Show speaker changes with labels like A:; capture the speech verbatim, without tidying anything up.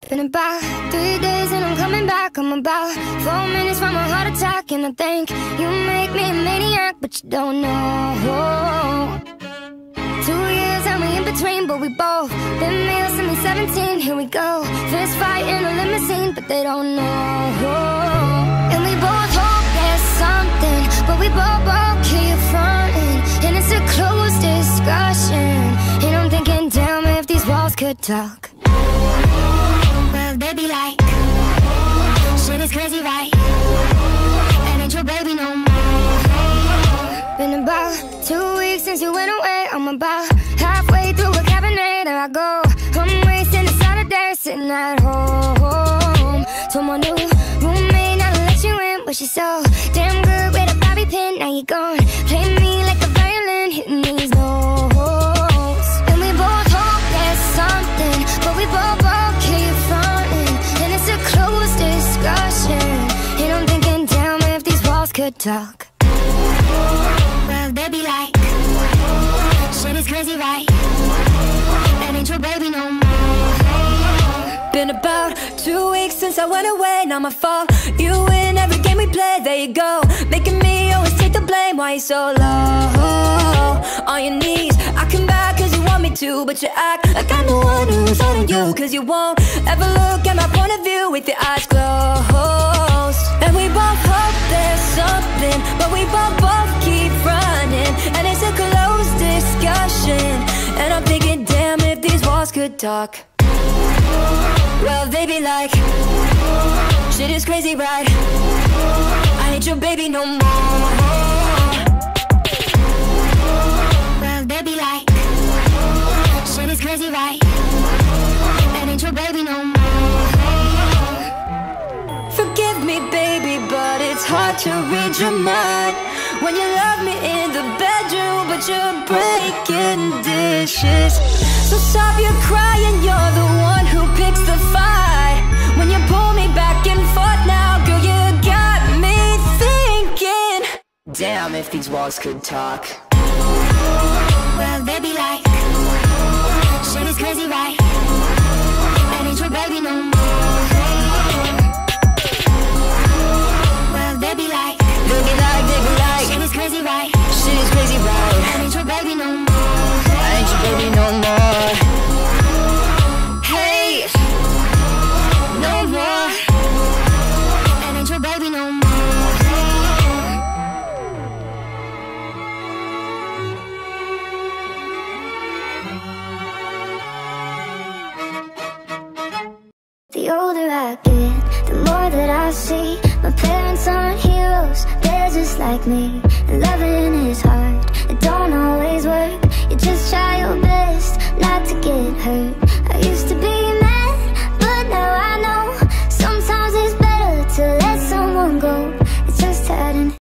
A: Been about three days and I'm coming back. I'm about four minutes from a heart attack, and I think you make me a maniac, but you don't know. Two years and we in between, but we both been male since we seventeen. Here we go, fist fight in a limousine, but they don't know. And we both hope there's something, but we both both keep fronting, and it's a closed discussion. And I'm thinking, damn, if these walls could talk. Well, they be like, shit is crazy, right? And ain't your baby no more. Been about two weeks since you went away. I'm about halfway through a cabernet. There I go, I'm wasting a Saturday sitting at home. Told my new roommate not to let you in, but she's so damn good with a bobby pin. Now you gone, play me like a violin, hitting these notes. And we both hope there's something, but we both both keep fronting, and it's a closed discussion. And I'm thinking, damn, if these walls could talk. Well, they be like, shit is crazy, right? And ain't your baby no more.
B: Been about two weeks since I went away, not my fault. You win every game we play, there you go, making me always take the blame. Why you so low, on your knees? I come back cause you want me to, but you act like I'm the one who's holding you, cause you won't ever look at my point of view with your eyes closed. And we both hope there's something, but we both both keep running, and it's a closed discussion. And I'm thinking, damn, if these walls could talk. Well, they be like, shit is crazy, right? I ain't your baby no more.
A: Well, they be like, shit is crazy, right? And ain't your baby no more.
B: Forgive me, baby, but it's hard to read your mind when you love me in the bedroom, but you're breaking dishes. So stop your crying, you're the one who picks the fight. When you pull me back and forth now, girl, you got me thinking, damn, if these walls could talk.
A: Well, they be like, shit is crazy, right? And ain't your baby no more. Well, they be like,
B: they be like, they be like,
A: shit is crazy, right?
B: Shit is crazy, right?
A: And ain't your baby no more.
B: I ain't your baby no more.
A: Hey, no more. And ain't your baby no more. The older I get, the more that I see my parents aren't heroes, they're just like me. And loving is hard, it don't always work. You just try your best not to get hurt.